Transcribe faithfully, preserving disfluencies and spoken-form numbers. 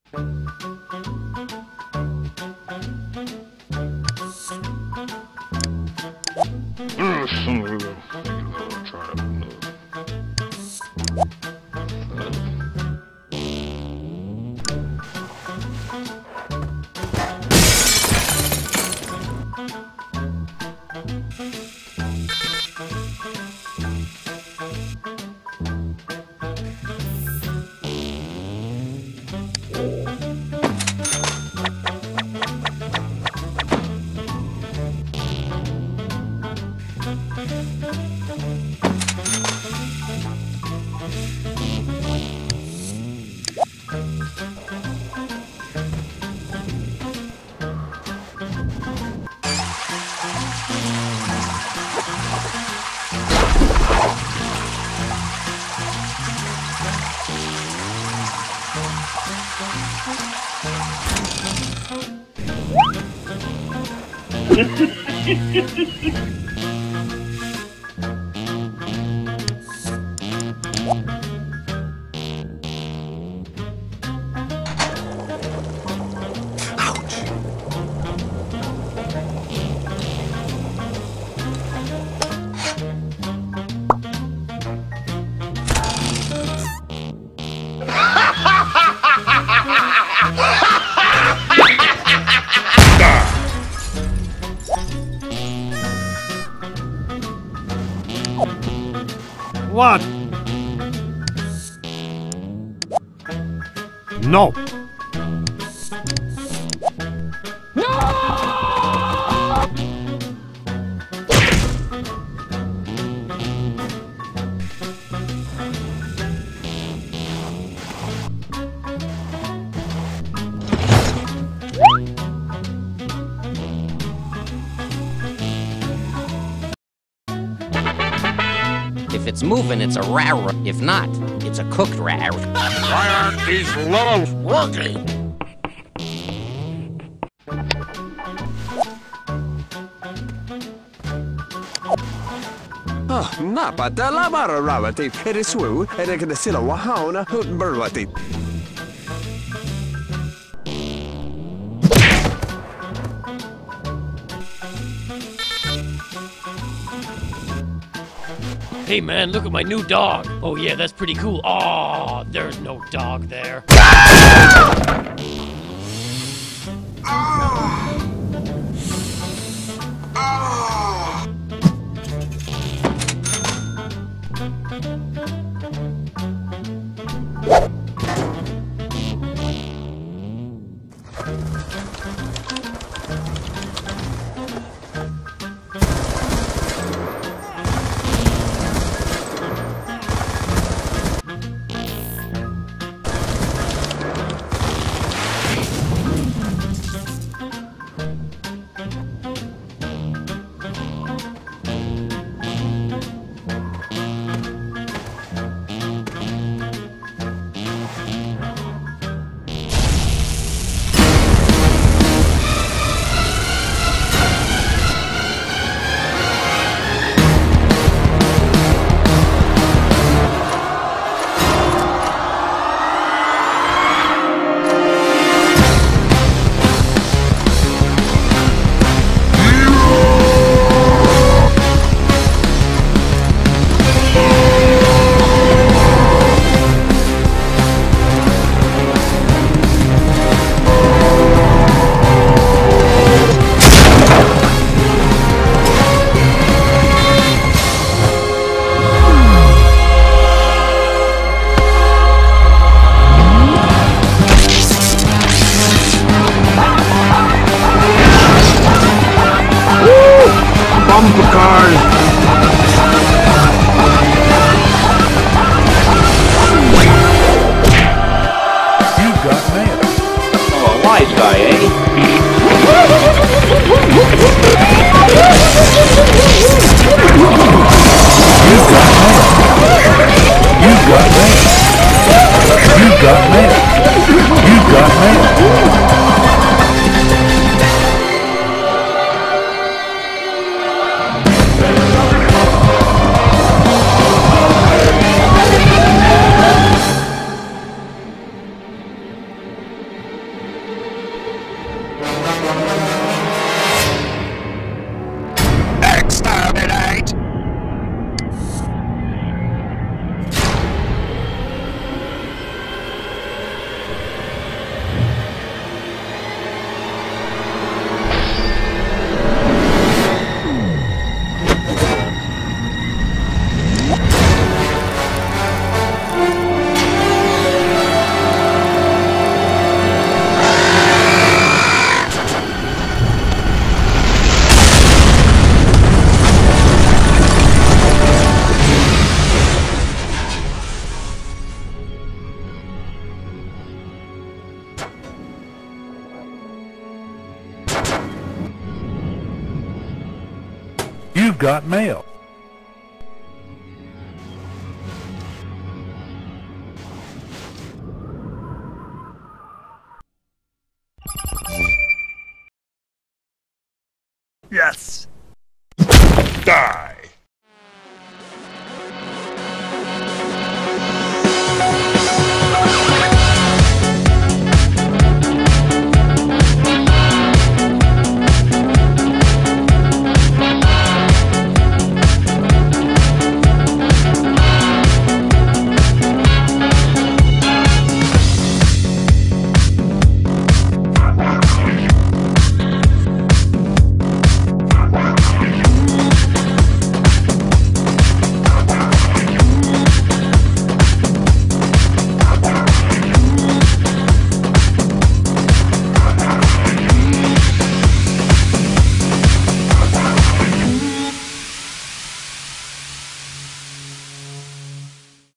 What? No. If it's moving, it's a rare. If not, it's a cooked rare. Why aren't these littles working? Oh, napa te lamara rawati. It is swoo, and I can sit a wahona hoot burlati. Hey man, look at my new dog. Oh yeah, that's pretty cool. Aw, there's no dog there. Bumper cars. You got mail. Oh, a wise guy, eh? You got mail. You got mail. You got mail. You've got mail. Yes! Die!